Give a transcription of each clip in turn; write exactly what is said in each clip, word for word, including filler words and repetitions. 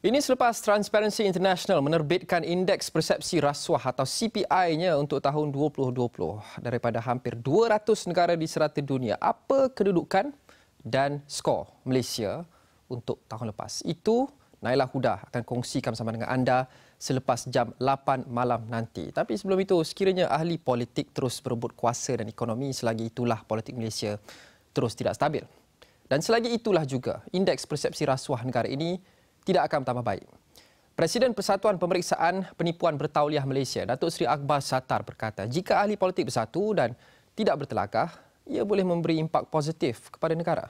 Ini selepas Transparency International menerbitkan Indeks Persepsi Rasuah atau C P I-nya untuk tahun dua ribu dua puluh. Daripada hampir dua ratus negara di serata dunia, apa kedudukan dan skor Malaysia untuk tahun lepas? Itu Nailah Huda akan kongsikan bersama dengan anda selepas jam lapan malam nanti. Tapi sebelum itu, sekiranya ahli politik terus berebut kuasa dan ekonomi, selagi itulah politik Malaysia terus tidak stabil. Dan selagi itulah juga, Indeks Persepsi Rasuah negara ini tidak akan bertambah baik. Presiden Persatuan Pemeriksaan Penipuan Bertauliah Malaysia, Datuk Seri Akbar Sattar berkata, jika ahli politik bersatu dan tidak bertelakah, ia boleh memberi impak positif kepada negara.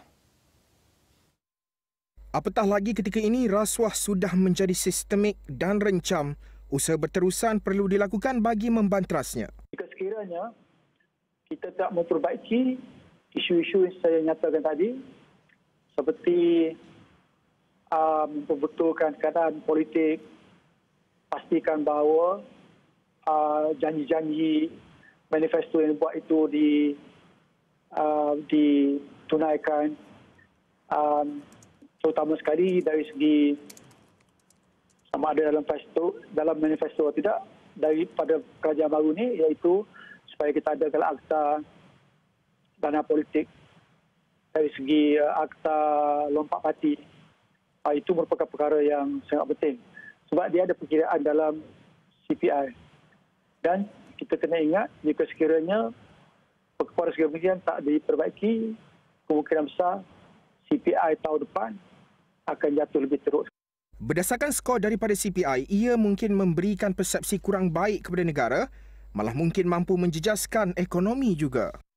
Apatah lagi ketika ini rasuah sudah menjadi sistemik dan rencam, usaha berterusan perlu dilakukan bagi membanterasnya. Jika sekiranya kita tak memperbaiki isu-isu yang saya nyatakan tadi, seperti uh, memperbetulkan keadaan politik, pastikan bahawa uh, janji-janji manifesto yang dibuat itu di, uh, ditunaikan, um, terutama sekali dari segi sama ada dalam manifesto, dalam manifesto atau tidak daripada kerajaan baru ini, iaitu supaya kita ada kalau akta dana politik dari segi uh, akta lompat parti. Uh, itu merupakan perkara yang sangat penting sebab dia ada perkiraan dalam C P I. Dan kita kena ingat jika sekiranya perkara segala tak diperbaiki, kemungkinan besar C P I tahun depan akan jatuh lebih teruk. Berdasarkan skor daripada C P I, ia mungkin memberikan persepsi kurang baik kepada negara, malah mungkin mampu menjejaskan ekonomi juga.